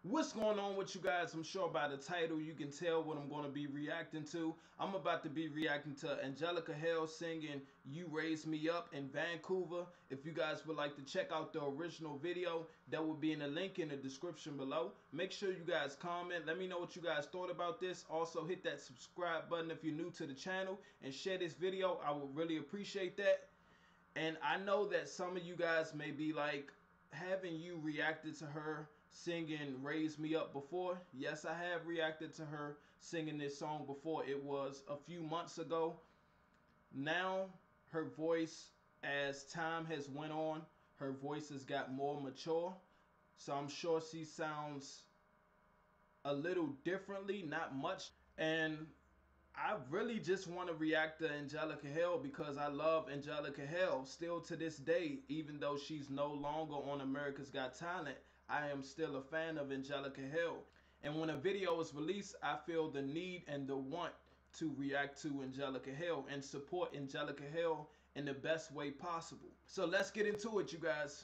What's going on with you guys? I'm sure by the title you can tell what I'm going to be reacting to. I'm about to be reacting to Angelica Hale singing You Raise Me Up in Vancouver. If you guys would like to check out the original video, that will be in the link in the description below. Make sure you guys comment. Let me know what you guys thought about this. Also hit that subscribe button if you're new to the channel and share this video. I would really appreciate that. And I know that some of you guys may be like, haven't you reacted to her singing Raise Me Up before? Yes, I have reacted to her singing this song before. It was a few months ago. Now her voice, as time has went on, her voice has got more mature. So I'm sure she sounds a little differently, not much. And I really just want to react to Angelica Hale because I love Angelica Hale still to this day. Even though she's no longer on America's Got Talent, I am still a fan of Angelica Hale. And when a video is released, I feel the need and the want to react to Angelica Hale and support Angelica Hale in the best way possible. So let's get into it, you guys.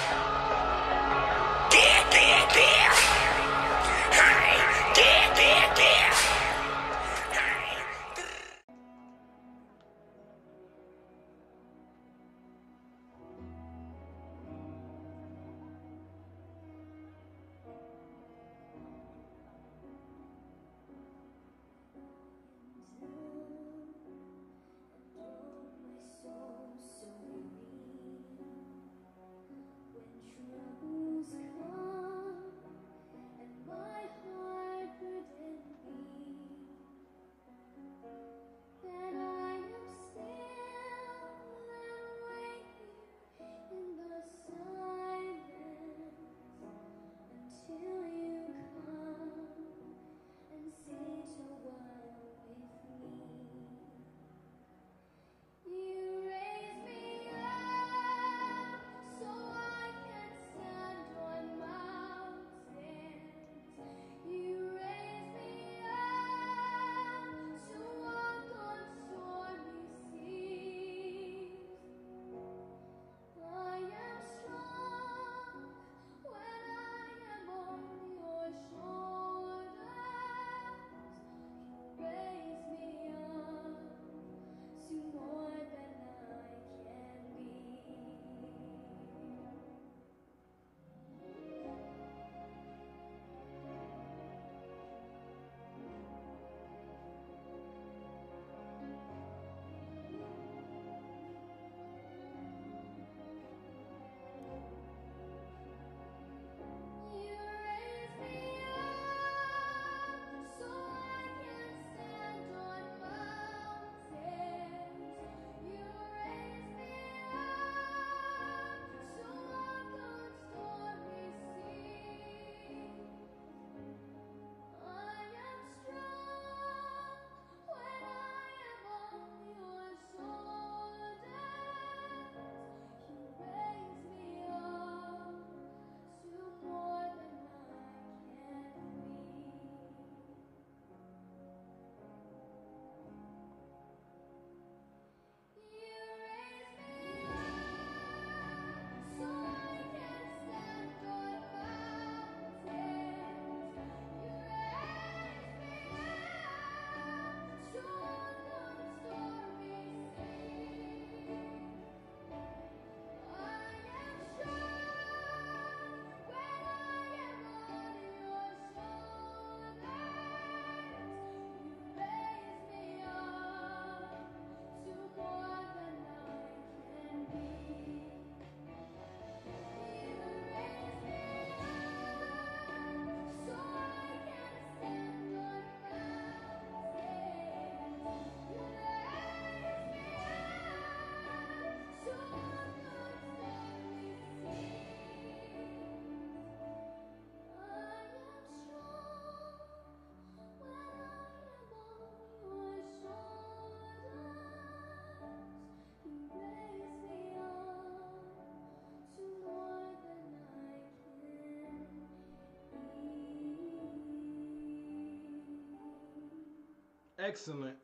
Excellent.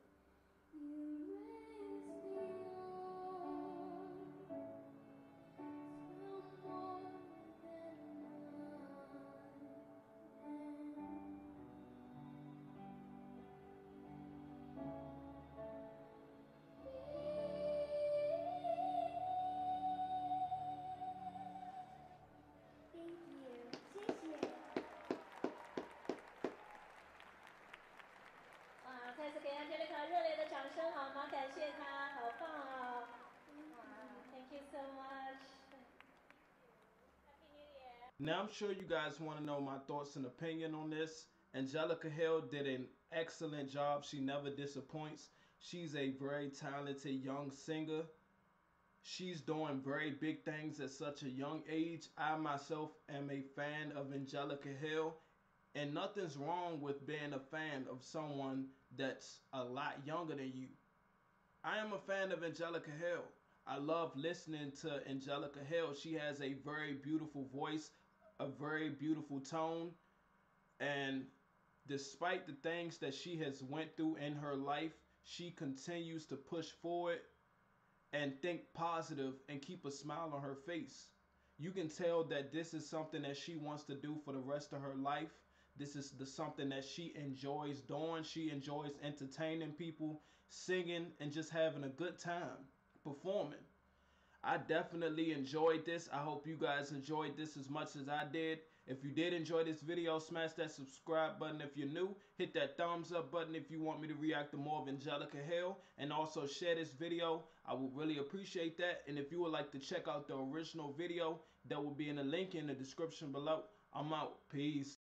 Now I'm sure you guys want to know my thoughts and opinion on this. Angelica Hale did an excellent job. She never disappoints. She's a very talented young singer. She's doing very big things at such a young age. I myself am a fan of Angelica Hale, and nothing's wrong with being a fan of someone that's a lot younger than you. I am a fan of Angelica Hale. I love listening to Angelica Hale. She has a very beautiful voice, a very beautiful tone, and despite the things that she has went through in her life, she continues to push forward and think positive and keep a smile on her face. You can tell that this is something that she wants to do for the rest of her life. This is something that she enjoys doing. She enjoys entertaining people, singing, and just having a good time performing. I definitely enjoyed this. I hope you guys enjoyed this as much as I did. If you did enjoy this video, smash that subscribe button if you're new. Hit that thumbs up button if you want me to react to more of Angelica Hale. And also share this video. I would really appreciate that. And if you would like to check out the original video, that will be in the link in the description below. I'm out. Peace.